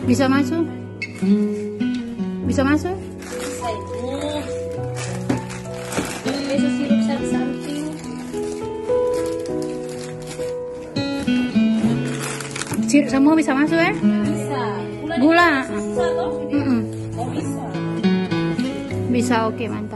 Bisa masuk? Bisa masuk? Bisa itu. Besok sirup samping. Sirup semua bisa masuk ya? Bisa. Gula. Bisa toh? Mm-mm. Oh bisa. Bisa, oke man.